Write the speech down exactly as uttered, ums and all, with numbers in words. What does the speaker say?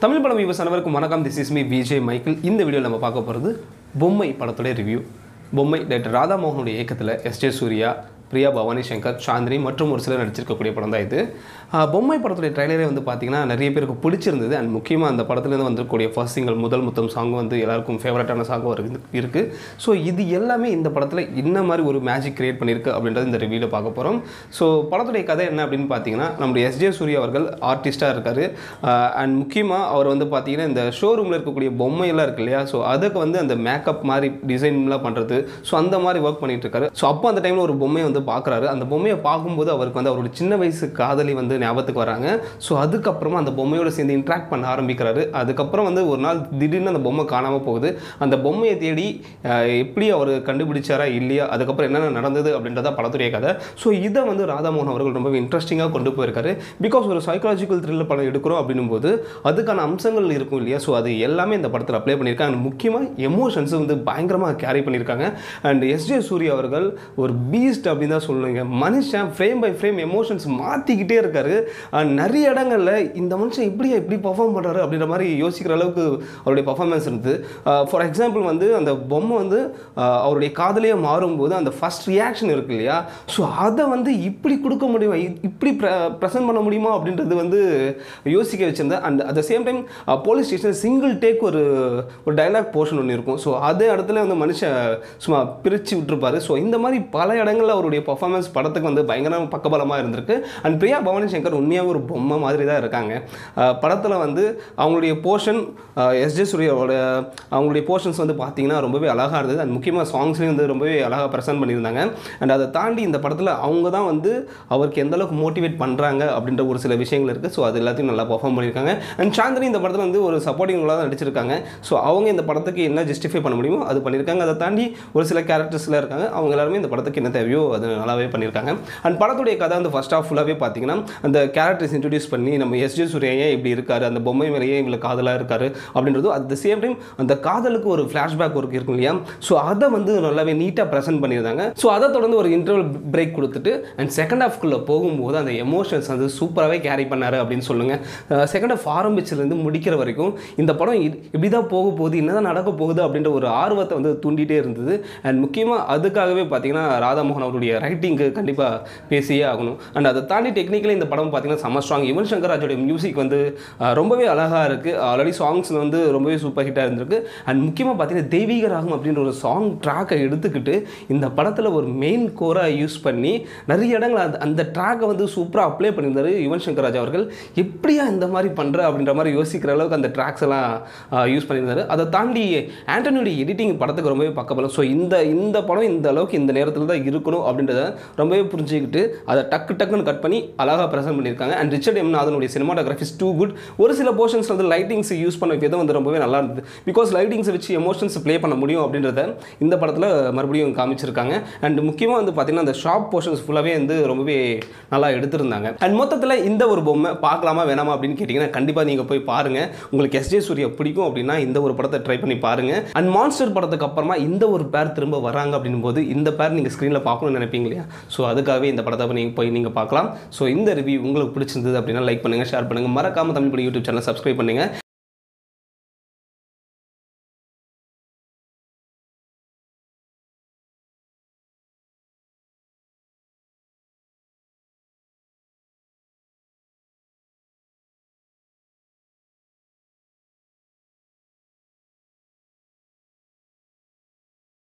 தமிழ் படம் வியூவர்ஸ் அனைவருக்கும் வணக்கம். This is me Vijay Michael. இந்த வீடியோவில் நம்ம பார்க்க போகிறது பொம்மை படத்தோட ரிவ்யூ. பொம்மை டைரக்டர் ராதாமோகனுடைய இயக்கத்தில் எஸ் ஜே சூர்யா, பிரியா பவானி சங்கர், சாந்தினி மற்றும் ஒரு சிலர் நடிச்சிருக்கக்கூடிய படம் தான் இது. பொம்மை படத்துடைய ட்ரைலரே வந்து பார்த்திங்கன்னா நிறைய பேருக்கு பிடிச்சிருந்தது. அண்ட் முக்கியமாக அந்த படத்துலேருந்து வந்துருக்கக்கூடிய ஃபர்ஸ்ட் சிங்கிள் முதல் முத்தம் சாங் வந்து எல்லாருக்கும் ஃபேவரட்டான சாங்கும் இருக்குது. ஸோ இது எல்லாமே இந்த படத்தில் என்ன மாதிரி ஒரு மேஜிக் கிரியேட் பண்ணியிருக்கு அப்படின்றது இந்த ரிவ்யூவில் பார்க்க போகிறோம். ஸோ படத்துடைய கதை என்ன அப்படின்னு பார்த்தீங்கன்னா, நம்முடைய எஸ் ஜே சூர்யா அவர்கள் ஆர்டிஸ்ட்டாக இருக்கார். அண்ட் முக்கியமாக அவர் வந்து பார்த்திங்கன்னா இந்த ஷோரூமில் இருக்கக்கூடிய பொம்மையெல்லாம் இருக்குது இல்லையா, ஸோ அதுக்கு வந்து அந்த மேக்கப் மாதிரி டிசைன்லாம் பண்ணுறது, ஸோ அந்த மாதிரி ஒர்க் பண்ணிகிட்டு இருக்காரு. ஸோ அப்போ அந்த டைமில் ஒரு பொம்மையை வந்து பார்க்குறாரு. அந்த பொம்மையை பார்க்கும்போது அவருக்கு வந்து அவரோட சின்ன வயசு காதலி வந்து ஞாபகத்துக்கு வராங்க. ஸோ அதுக்கப்புறமா அந்த பொம்மையோட சேர்ந்து இன்ட்ராக்ட் பண்ண ஆரம்பிக்கிறாரு. அதுக்கப்புறம் வந்து ஒரு நாள் திடீர்னு அந்த பொம்மை காணாமல் போகுது. அந்த பொம்மையை தேடி எப்படி அவர் கண்டுபிடிச்சாரா இல்லையா, அதுக்கப்புறம் என்னென்ன நடந்தது அப்படின்றத படத்துடைய கதை. ஸோ இதை வந்து ராதாமோகன் அவர்கள் ரொம்ப இன்ட்ரெஸ்டிங்காக கொண்டு போயிருக்காரு. பிகாஸ் ஒரு சைக்காலஜிக்கல் த்ரில்லர் படம் எடுக்கிறோம் அப்படின்னும் போது அதுக்கான அம்சங்கள் இருக்கும் இல்லையா, ஸோ அது எல்லாமே இந்த படத்தில் அப்ளை பண்ணியிருக்காங்க. அண்ட் முக்கியமாக எமோஷன்ஸை வந்து பயங்கரமாக கேரி பண்ணியிருக்காங்க. அண்ட் எஸ் ஜே சூர்யா அவர்கள் ஒரு பீஸ்ட் அப்படின்னு தான் சொல்லுங்க. மனுஷன் ஃப்ரேம் பை ஃப்ரேம் எமோஷன்ஸ் மாற்றிக்கிட்டே இருக்காரு. நிறைய இடங்களில் இந்த மனுஷன் இப்படியா இப்படி பர்ஃபார்ம் பண்ணுறாரு அப்படின்ற மாதிரி யோசிக்கிற அளவுக்கு அவருடைய பர்ஃபார்மன்ஸ் இருந்தது. ஃபார் எக்ஸாம்பிள் வந்து அந்த பொம்மை வந்து அவருடைய காதலியாக மாறும்போது அந்த ஃபஸ்ட் ரியாக்ஷன் இருக்கு இல்லையா, ஸோ அதை வந்து இப்படி கொடுக்க முடியுமா, இப்படி ப்ரெசென்ட் பண்ண முடியுமா அப்படின்றது வந்து யோசிக்க வச்சுருந்தேன். And at the same time police station single take ஒரு ஒரு டைலாக் போர்ஷன் ஒன்று இருக்கும். ஸோ அதே இடத்துல வந்து மனுஷன் சும்மா பிரித்து விட்டுருப்பாரு. ஸோ இந்த மாதிரி பல இடங்களில் அவருடைய பர்ஃபார்மன்ஸ் படத்துக்கு வந்து பயங்கர பக்கபலமாக இருந்திருக்கு. அண்ட் பிரியா பவானி சங்கர் உண்மையாக ஒரு பொம்மை மாதிரி தான் இருக்காங்க. படத்தில் வந்து அவங்களுடைய போர்ஷன் எஸ் ஜே சூர்யாவோட அவங்களுடைய போர்ஷன்ஸ் வந்து பார்த்திங்கன்னா ரொம்பவே அழகாக இருந்தது. அண்ட் முக்கியமாக சாங்ஸ்லேயும் வந்து ரொம்பவே அழகாக ப்ரெசென்ட் பண்ணியிருந்தாங்க. அண்ட் அதை தாண்டி இந்த படத்தில் அவங்க தான் வந்து அவருக்கு எந்த அளவுக்கு மோட்டிவேட் பண்ணுறாங்க அப்படின்ற ஒரு சில விஷயங்கள் இருக்குது. ஸோ அது எல்லாத்தையும் நல்லா பர்ஃபார்ம் பண்ணியிருக்காங்க. அண்ட் சாந்தினி இந்த படத்தில் வந்து ஒரு சப்போர்ட்டிங் ரோலாக தான் நடிச்சிருக்காங்க. ஸோ அவங்க இந்த படத்துக்கு என்ன ஜஸ்டிஃபை பண்ண முடியுமோ அது பண்ணியிருக்காங்க. அதை தாண்டி ஒரு சில கேரக்டர்ஸ்லாம் இருக்காங்க. அவங்க எல்லாருமே இந்த படத்துக்கு என்ன தேவையோ அது நல்லாவே பண்ணியிருக்காங்க. அண்ட் படத்துடைய கதை வந்து ஃபர்ஸ்ட் ஆஃப் ஃபுல்லாகவே பார்த்தீங்கன்னா அந்த கேரக்டர்ஸ் இன்ட்ரடியூஸ் பண்ணி நம்ம எஸ் ஜே சூர்யா ஏன் இப்படி இருக்காரு, அந்த பொம்மை மேலேயே இவ்வளோ காதலாக இருக்காரு அப்படின்றது, அட் த சேம் டைம் அந்த காதலுக்கு ஒரு ஃப்ளாஷ்பேக் ஒர்க் இருக்கும் இல்லையா, ஸோ அதை வந்து நல்லாவே நீட்டாக ப்ரெசென்ட் பண்ணியிருந்தாங்க. ஸோ அதை தொடர்ந்து ஒரு இன்டர்வல் பிரேக் கொடுத்துட்டு அண்ட் செகண்ட் ஹாஃப்குள்ளே போகும்போது அந்த எமோஷன்ஸ் வந்து சூப்பராகவே கேரி பண்ணார் அப்படின்னு சொல்லுங்கள். செகண்ட் ஹாஃப் ஆரம்பிச்சிலேருந்து முடிக்கிற வரைக்கும் இந்த படம் இப்படி தான் போக போகுது, என்ன தான் நடக்க போகுது அப்படின்ற ஒரு ஆர்வத்தை வந்து தூண்டிகிட்டே இருந்தது. அண்ட் முக்கியமாக அதுக்காகவே பார்த்தீங்கன்னா ராதாமோகன் அவருடைய ரைட்டிங்கு கண்டிப்பாக பேசியே ஆகணும். அண்ட் அதை தாண்டி டெக்னிக்கலி இந்த படம் பார்த்தீங்கன்னா செம்ம ஸ்ட்ராங். யுவன் சங்கர் ராஜோடைய மியூசிக் வந்து ரொம்பவே அழகாக இருக்குது. ஆல்ரெடி சாங்ஸ் வந்து ரொம்பவே சூப்பர் ஹிட்டாக இருந்திருக்கு. அண்ட் முக்கியமாக பார்த்தீங்கன்னா தெய்வீக ராகம் அப்படின்ற ஒரு சாங் ட்ராக்கை எடுத்துக்கிட்டு இந்த படத்தில் ஒரு மெயின் கோராக யூஸ் பண்ணி நிறைய இடங்கள் அந்த அந்த ட்ராக்கை வந்து சூப்பராக அப்ளை பண்ணியிருந்தார் யுவன் சங்கர் ராஜா அவர்கள். எப்படியா இந்த மாதிரி பண்ணுற அப்படின்ற மாதிரி யோசிக்கிற அளவுக்கு அந்த ட்ராக்ஸ் எல்லாம் யூஸ் பண்ணியிருந்தார். அதை தாண்டி ஆண்டனியோடைய எடிட்டிங் படத்துக்கு ரொம்பவே பக்கபலம். ஸோ இந்த இந்த படம் இந்த அளவுக்கு இந்த நேரத்தில் தான் இருக்கணும் அப்படின்றத ரொம்பவே புரிஞ்சுக்கிட்டு அதை டக்கு டக்குன்னு கட் பண்ணி அழகாக ப்ரெசென்ட் பண்ணியிருக்காங்க. அண்ட் ரிச்சர்ட் எம் நாதனுடைய சினிமாட்டோகிராஃபி இஸ் டூ குட். ஒரு சில போர்ஷன்ஸ் வந்து லைட்டிங்ஸ் யூஸ் பண்ண விதம் வந்து ரொம்பவே நல்லா இருந்தது. பிகாஸ் லைட்டிங்ஸை வச்சு எமோஷன்ஸ் ப்ளே பண்ண முடியும் அப்படின்றத இந்த படத்தில் மறுபடியும் காமிச்சிருக்காங்க. அண்ட் முக்கியமாக வந்து பார்த்தீங்கன்னா அந்த ஷாப் போர்ஷன்ஸ் ஃபுல்லாகவே வந்து ரொம்பவே நல்லா எடுத்திருந்தாங்க. அண்ட் மொத்தத்தில் இந்த ஒரு பொம்மை பார்க்கலாமா வேணாமா அப்படின்னு கேட்டிங்கன்னா கண்டிப்பாக நீங்கள் போய் பாருங்கள். உங்களுக்கு எஸ் ஜே சூர்யா பிடிக்கும் அப்படின்னா இந்த ஒரு படத்தை ட்ரை பண்ணி பாருங்கள். அண்ட் மான்ஸ்டர் படத்துக்கு அப்புறமா இந்த ஒரு பேர் திரும்ப வராங்க அப்படின்னும் போது இந்த பேர் நீங்கள் ஸ்க்ரீனில் பார்க்கணும்னு நினைப்பீங்க இல்லையா, ஸோ அதுக்காகவே இந்த படத்தை நீங்கள் போய் நீங்கள் பார்க்கலாம். ஸோ இந்த ரிவ்யூ உங்களுக்கு பிடிச்சிருந்தது அப்படின்னா லைக் பண்ணுங்கள், ஷேர் பண்ணுங்கள், மறக்காமல் தமிழ் படம் யூடியூப் சேனல் சப்ஸ்கிரைப் பண்ணுங்கள்.